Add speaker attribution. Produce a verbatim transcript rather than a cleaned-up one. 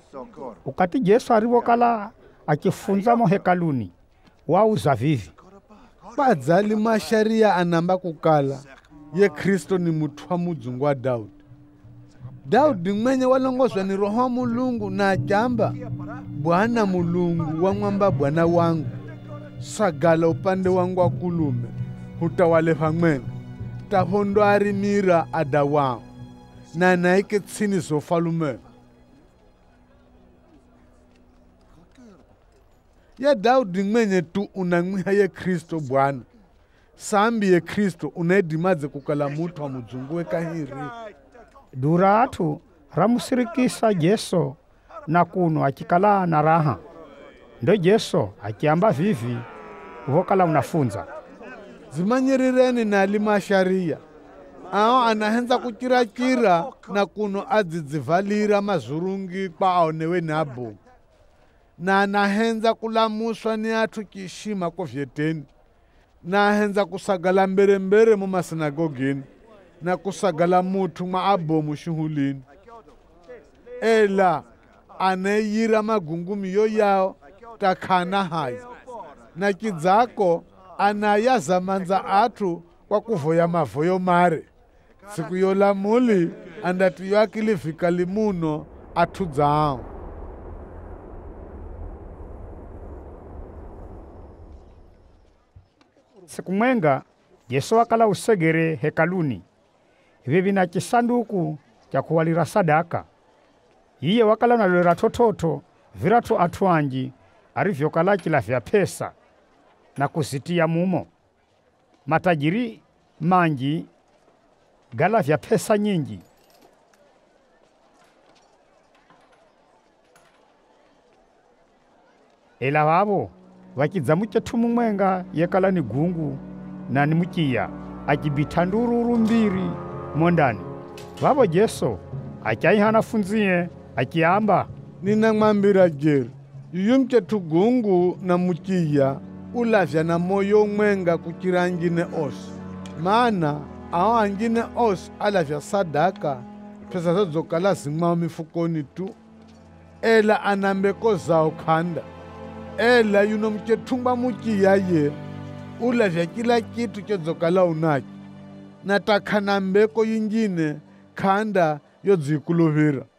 Speaker 1: Ukati Yesu arivokala akifunza mo hekaluni wauza vivi.
Speaker 2: Padzali masharia anamba kukala ye Kristo ni muthu wa mudzungu wa Daudi. Daudi mwenye walongozwa ni Roho wa Mulungu na ajamba, Bwana Mulungu wa mwamba Bwana wangu, sagala upande wangu wa kulume, hutawale pamwenga, tahondo arimira ada wangu, na naike tsini zofalume. Ya Daudi mwenye tu unang'wiha ye Kristo Bwana, sambi ye Kristo unedimaze kukala muthu wa mudzungu we kahiri.
Speaker 1: Dura atu ramusirikisa Yesu na kuno akikala na raha. Ndo Yesu akiamba vivi vokala unafunza.
Speaker 2: Zimanyirireni na alima sharia. Ao anahenza kuchirakira na kuno adzidzivalira mazurungi kwa aonewe nabo. Na anahenza kulamuswa ni atu kishima kwa vyeteni. Na ahenza kusagala mbere mbere mu masinagogini. Na kusagala mutu maabomu shuhulini. Ela anayira magungumi yo yao takana hai. Na kidzako anayaza manza atu kwa kuvoya mavoyo mare. Siku yola muli andatu yakili fikali muno atu zao.
Speaker 1: Siku mwenga Yesu wakala usegere hekaluni. Vivi na kisanduku cha kuwalira sadaka. Iye wakala nalera tototo viratu atuanji arivyokala kila vya pesa na kusitia mumo. Matajiri manji gala vya pesa nyingi. Ela wabo wakidzamuche tumu mwenga yekala ni gungu na ni mukia akibitandururu mbiri mondani. Wabo Yesu akiaihana funzie akiamba,
Speaker 2: ninang'ambira jeri yuyumche tugungu na mukia ulavya na moyo mwenga kukirangine osi. Maana ao angine osi alavya sadaka pesa zozokala zing'mao mifukoni tu. Ela anambeko zao khanda. Ela yuno mchetumba mukia ye ulavya kila kitu chozokala unacho. Na takhanambeko yingine khanda yodzikulovira.